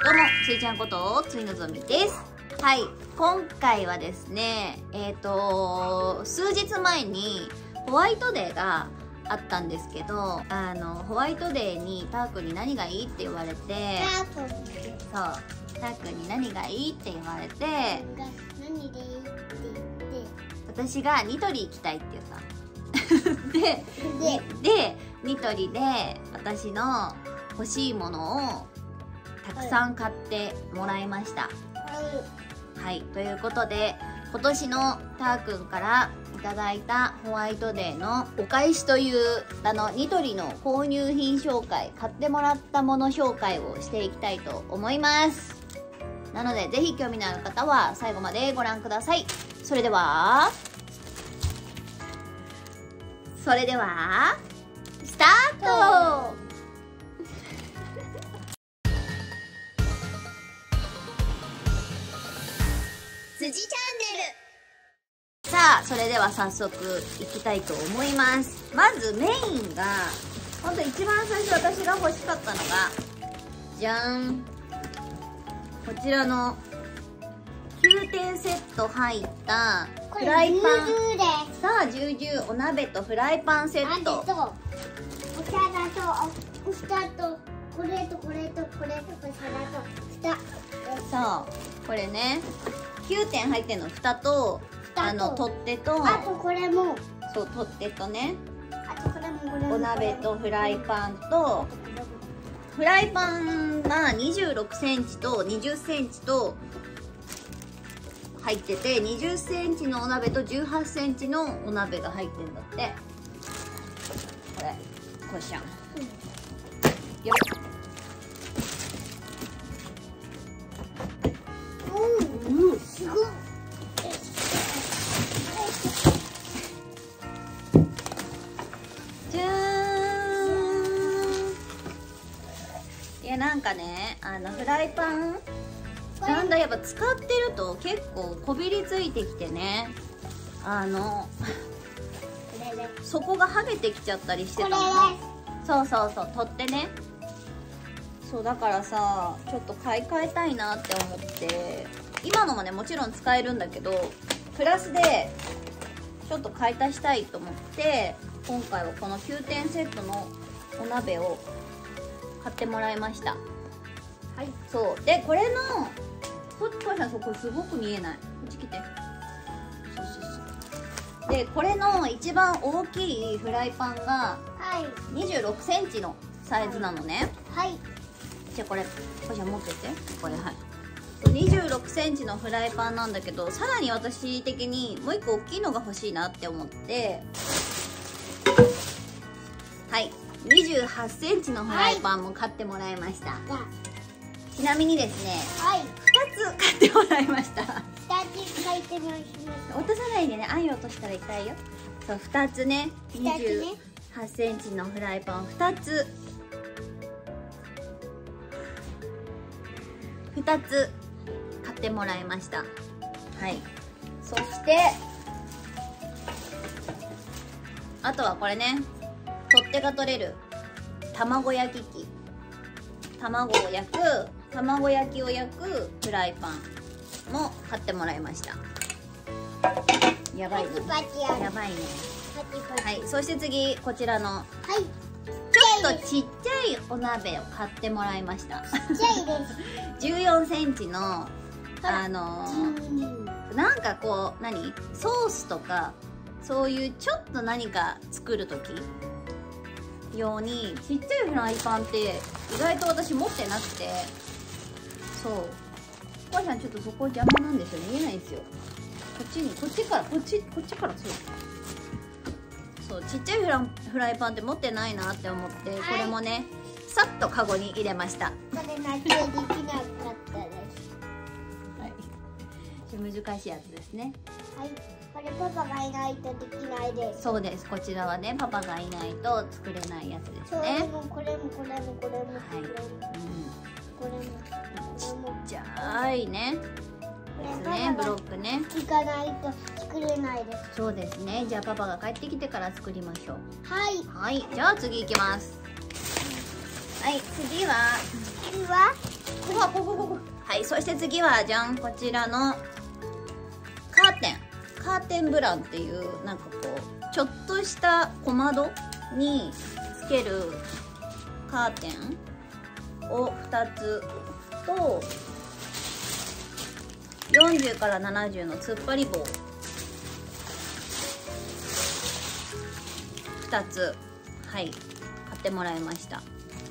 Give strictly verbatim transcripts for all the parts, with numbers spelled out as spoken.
どうも、ついちゃんことついのぞみです。はい、今回はですね、えっと、数日前にホワイトデーがあったんですけど、あの、ホワイトデーにターくんに何がいいって言われて、そう、ターくんに何がいいって言われて、 何でいいって言って、 私がニトリ行きたいって言った。で、で、で、ニトリで私の欲しいものをたくさん買ってもらいました。はい、ということで今年のたーくんからいただいたホワイトデーのお返しというあのニトリの購入品紹介、買ってもらったもの紹介をしていきたいと思います。なのでぜひ興味のある方は最後までご覧ください。それではそれではスタート。辻チャンネル。さあ、それでは早速いきたいと思います。まずメインがほんと一番最初私が欲しかったのがじゃーん、こちらのきゅうてんセット入ったフライパン。さあ、ジュージューお鍋とフライパンセット。 お皿とお蓋とこれとこれとこれとお皿と蓋。 そう、これねきゅうてん入ってんの。蓋とあの取っ手と、 あとこれも、 そう取っ手とね、 あとこれもこれもお鍋とフライパンと、フライパンがにじゅうろくセンチとにじゅっセンチと入ってて、にじゅっセンチのお鍋とじゅうはちセンチのお鍋が入ってんだって。これこうしゃん、うん、よっ。 うん、すごい。 じゃーん。いや、なんかね、あのフライパンなんだ、やっぱ使ってると結構こびりついてきてね、あの底が剥げてきちゃったりしてたの。そうそうそう、取ってね。そうだからさ、ちょっと買い替えたいなって思って、今のもねもちろん使えるんだけど、プラスでちょっと買い足したいと思って、今回はこのきゅうてんセットのお鍋を買ってもらいました。はい、そうで、これのこっちからそこすごく見えない、こっち来て。そうそうそう。でこれの一番大きいフライパンがにじゅうろくセンチのサイズなのね。 はい、はい、 じゃあこれこれじゃ持ってて、これ、はい、にじゅうろくセンチのフライパンなんだけど、さらに私的にもう一個大きいのが欲しいなって思って、はい、にじゅうはちセンチのフライパンも買ってもらいました。はい、ちなみにですね、 はい、 ふたつ買ってもらいました。 ふたつ買ってもらいました。 落とさないでね、あんよ落としたら痛いよ。そう、ふたつね、にじゅうはちセンチのフライパンふたつふたつ買ってもらいました。はい、そしてあとはこれね、取っ手が取れる卵焼き器、卵を焼く卵焼きを焼くフライパンも買ってもらいました。やばいね、やばいね。はい、そして次こちらの、はい、ちょっとちっちゃいお鍋を買ってもらいました。 ちっちゃいです。 じゅうよんセンチのあのー、なんかこう何ソースとかそういうちょっと何か作る時用にちっちゃいフライパンって意外と私持ってなくて、そう、お母さんちょっとそこ邪魔なんですよね、見えないんですよ。こっちにこっちからこっちこっちから、そうそうちっちゃいフラフライパンって持ってないなって思って、はい、これもねさっとカゴに入れました。 これだけできなかったです。 はい、難しいやつですね。 はい、これパパがいないとできないです。 そうです、こちらはねパパがいないと作れないやつですね。 そう、これもこれもこれもこれも、はい、これもこれもちっちゃいねですね、ブロックね。 行かないと作れないです。 そうですね、じゃあパパが帰ってきてから作りましょう。 はい、 はい、じゃあ次行きます。はい、次は次はここここここ。はい、そして次はじゃん、こちらのカーテンカーテンブランっていう、なんかこうちょっとした小窓につけるカーテンをふたつと、よんじゅうからななじゅうの突っ張り棒ふたつ、はい、買ってもらいました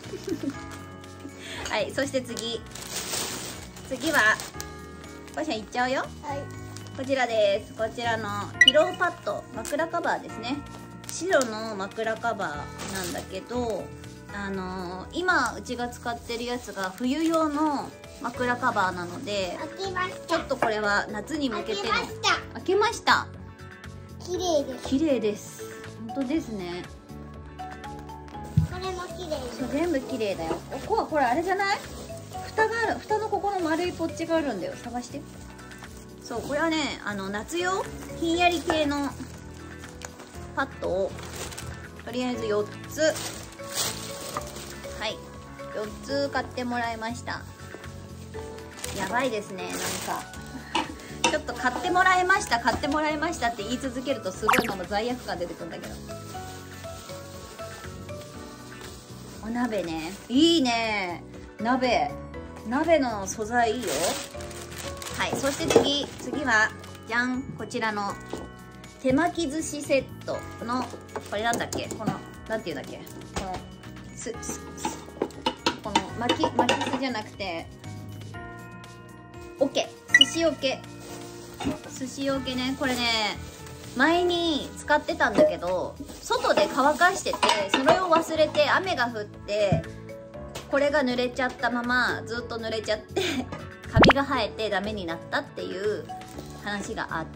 はい、そして次次はこしゃんいっちゃうよ。 はい。 こちらです。こちらのピローパッド枕カバーですね。白の枕カバーなんだけど、あのー、今うちが使ってるやつが冬用の枕カバーなので、 開けました。 ちょっとこれは夏に向けての。 開けました。 開けました。 綺麗です。 綺麗です。本当ですね。 これも綺麗です。 そう、全部綺麗だよ。ここはこれあれじゃない？蓋がある。蓋のここの丸いポッチがあるんだよ。探して。そう、これはね、あの夏用ひんやり系のパッドをとりあえずよっつ、はい、よっつ買ってもらいました。やばいですね、なんかちょっと買ってもらいました買ってもらいましたって言い続けるとすごいまだ罪悪感出てくるんだけど。お鍋ね、いいね、鍋鍋の素材いいよ。はい、そして次次はじゃん、こちらの手巻き寿司セットの、これなんだっけ、このなんていうんだっけ、このすすすこの巻き巻きすじゃなくておけ、寿司おけ寿司おけね。これね、前に使ってたんだけど、外で乾かしてて、それを忘れて雨が降ってこれが濡れちゃったままずっと濡れちゃってカビが生えてダメになったっていう話があって、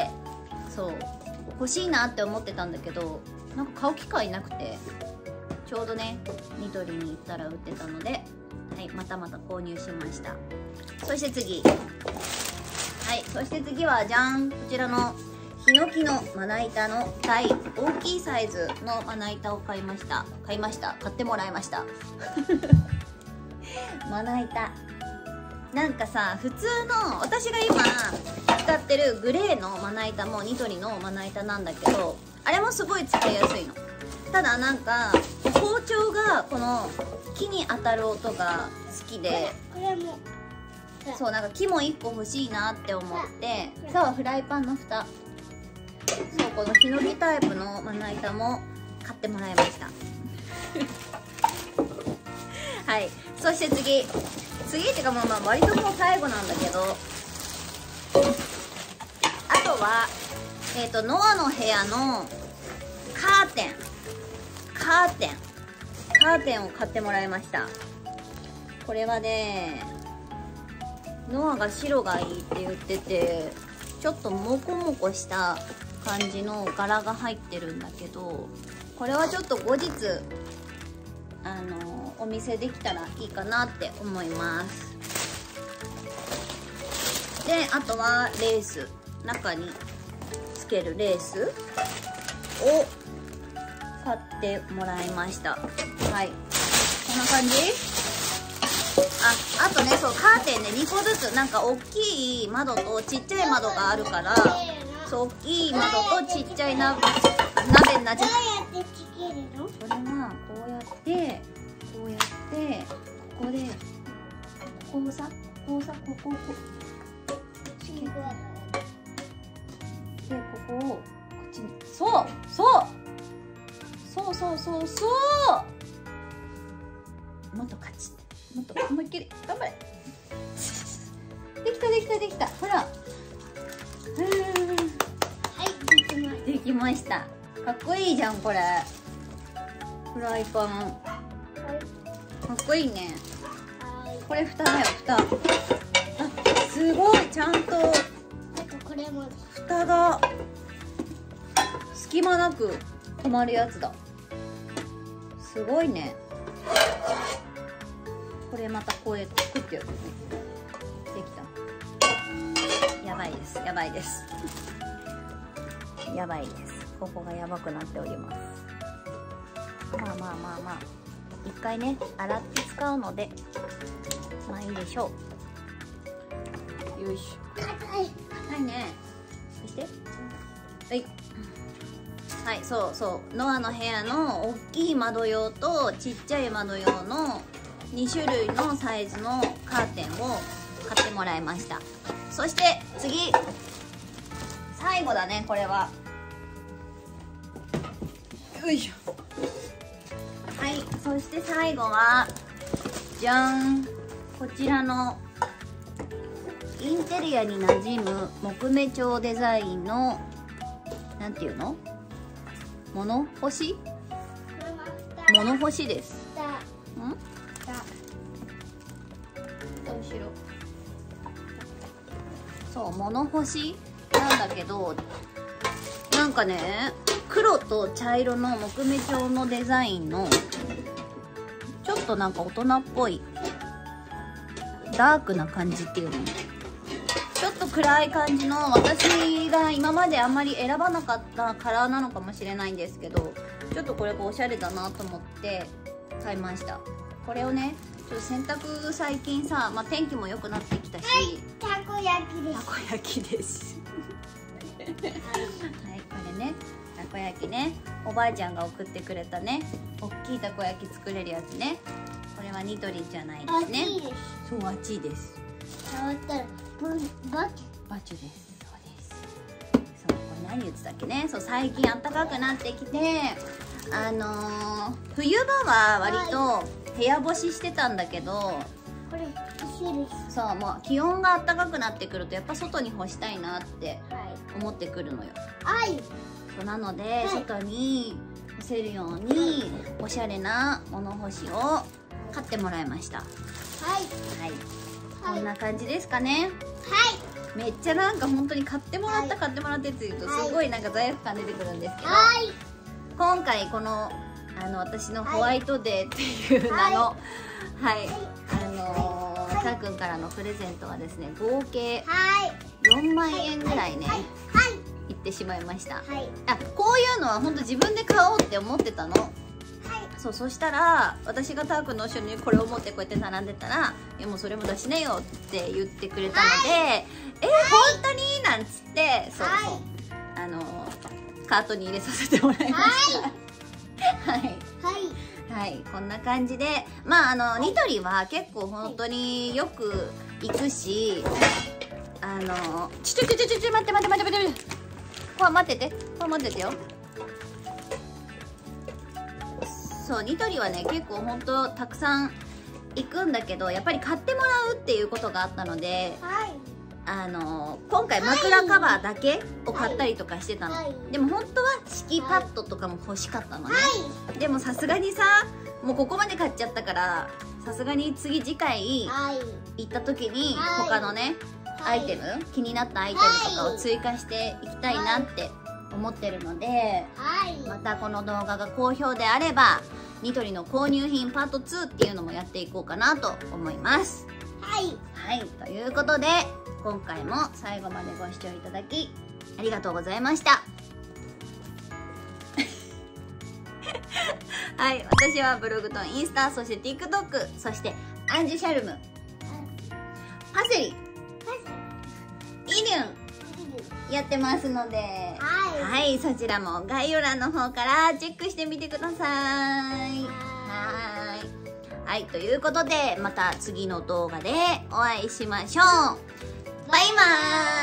そう欲しいなって思ってたんだけど、なんか買う機会なくて、ちょうどねニトリに行ったら売ってたので、はい、またまた購入しました。そして次、はい、そして次はじゃん、こちらのヒノキのまな板の大大きいサイズのまな板を買いました買いました買ってもらいましたまな板なんかさ、普通の私が今使ってるグレーのまな板もニトリのまな板なんだけど、あれもすごい使いやすいの。ただなんか包丁がこの木に当たる音が好きで、 これもそう、なんか木もいっこ欲しいなって思って、そう、フライパンの蓋、そう、このヒノキタイプのまな板も買ってもらいましたはい、そして次次っていうか、まあまあ割ともう最後なんだけど、あとはえっとノアの部屋のカーテンカーテンカーテンを買ってもらいました。これはね、ノアが白がいいって言ってて、ちょっとモコモコした感じの柄が入ってるんだけど、これはちょっと後日あのお見せできたらいいかなって思います。で、あとはレース、中につけるレースを買ってもらいました。はい、こんな感じ。あ、あとね、そう、カーテンね、にこずつ、なんか大きい窓とちっちゃい窓があるから、そう、大きい窓とちっちゃいな鍋になっちゃう。 どうやってつけるの？ これはこうやってこうやってここでここをさここをさここをこうつけて、でここをこっちに、そうそうそうそうそうそう、もっとカチッ、もっと思いっきり頑張れできたできたできた、ほら、うん、 はい、できました。 できました。かっこいいじゃんこれ。フライパン、 はいかっこいいね。 はい。 これ蓋だよ、蓋。あ、すごい、ちゃんとあとこれも。 蓋が隙間なく止まるやつだ。すごいね。これまたこうやって作ってよ。できた。やばいです、やばいですやばいです。ここがやばくなっております。まあまあまあまあ、一回ね洗って使うのでまあいいでしょう。よいしょ。 硬い。 硬いね。そしてはいはい、そうそう、ノアの部屋の大きい窓用とちっちゃい窓用のに種類のサイズのカーテンを買ってもらいました。そして次、最後だね、これは。よいしょ。はい、そして最後はじゃん、こちらのインテリアに馴染む木目調デザインのなんていうの、物干し物干しです。ん後ろ、そう物干しなんだけど、なんかね、黒と茶色の木目調のデザインのちょっとなんか大人っぽいダークな感じっていうの、ちょっと暗い感じの、私が今まであんまり選ばなかったカラーなのかもしれないんですけど、ちょっとこれがおしゃれだなと思って買いました。これをね、ちょっと洗濯最近さ、まあ、天気も良くなってきたし、 はい、たこ焼きです。 たこ焼きですはい、これね、たこ焼きね、おばあちゃんが送ってくれたね、大きいたこ焼き作れるやつね。これはニトリじゃないですね。 熱いです。 そう、熱いです。 触ったらバチバチュです。そうです。そう、これ何言ってたっけね。そう、最近暖かくなってきて、あのー、冬場は割と部屋干ししてたんだけど、 これ石です。 そう、もう気温が暖かくなってくるとやっぱ外に干したいなってはい思ってくるのよ。 はいそうなので、 い外に干せるようにおしゃれな物干しを買ってもらいました。ははいい、 はいこんな感じですかね。 はいめっちゃなんか本当に買ってもらった、買ってもらってって言うとすごいなんか罪悪感出てくるんですけど、 はい今回このあの私のホワイトデーっていう名の、はい、あのー、たーくんからのプレゼントはですね、合計はいよんまんえんぐらいね、 はいいってしまいました。 はいあ、こういうのは本当自分で買おうって思ってたの。そう、そしたら私がたーくんの後ろにこれを持ってこうやって並んでたら「いやもうそれも出しなよ」って言ってくれたので「え本当に?」なんつって、そうそう、あのカートに入れさせてもらいましたはいはいはい、こんな感じで、まああのニトリは結構本当によく行くし、あのちょちょちょちょちょ待って待って待って待ってここ待ってて、ここ待っててよ。そう、ニトリはね結構本当たくさん行くんだけど、やっぱり買ってもらうっていうことがあったので、 はいあの今回枕カバーだけを買ったりとかしてたの、 はいでも本当は敷きパッドとかも欲しかったのね、 はでもさすがにさ、もうここまで買っちゃったから、さすがに次次回はい行った時にはい他のね、アはいイテム、気になったアイテムとかを追加していきたいなって思ってるので、 はいまたこの動画が好評であればニトリの購入品パートツーっていうのもやっていこうかなと思います。 はいはい、ということで今回も最後までご視聴いただきありがとうございましたはい、私はブログとインスタ、そして TikTok、 そしてアンジュシャルム、パセリ、イリュンやってますので、 はいはい、そちらも概要欄の方からチェックしてみてください。はい、はい、ということでまた次の動画でお会いしましょう。バイバーイ。